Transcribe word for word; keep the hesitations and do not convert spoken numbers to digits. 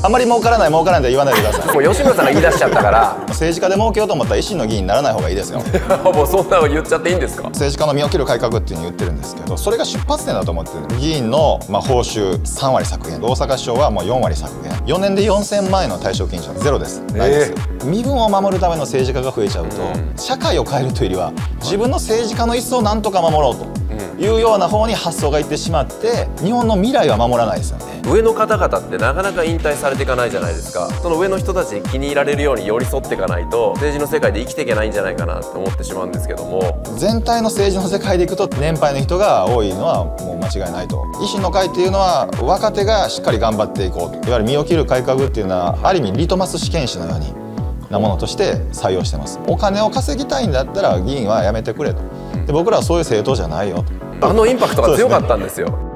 あんまり儲からない儲からないと言わないでください。 もう吉村さんが言い出しちゃったから政治家で儲けようと思ったら維新の議員にならない方がいいですよ。 もうそんなの言っちゃっていいんですか？ 政治家の身を切る改革っていうふうに言ってるんですけど、それが出発点だと思ってる。議員のまあ報酬さんわり削減、大阪市長はもうよんわり削減、よねんでよんせんまんえんの対象金賞ゼロです。ないです。身分を守るための政治家が増えちゃうと、社会を変えるというよりは自分の政治家の椅子をなんとか守ろうというような方に発想がいってしまって、日本の未来は守らないですよね。 上の方々ってなかなか引退されていかないじゃないですか。その上の人たちに気に入られるように寄り添っていかないと政治の世界で生きていけないんじゃないかなと思ってしまうんですけども、 全体の政治の世界でいくと年配の人が多いのはもう間違いないと。維新の会っていうのは若手がしっかり頑張っていこうと、いわゆる身を切る改革っていうのはある意味リトマス試験紙のようになものとして採用してます。お金を稼ぎたいんだったら議員は辞めてくれと。で僕らはそういう政党じゃないよと。 あのインパクトが強かったんですよ。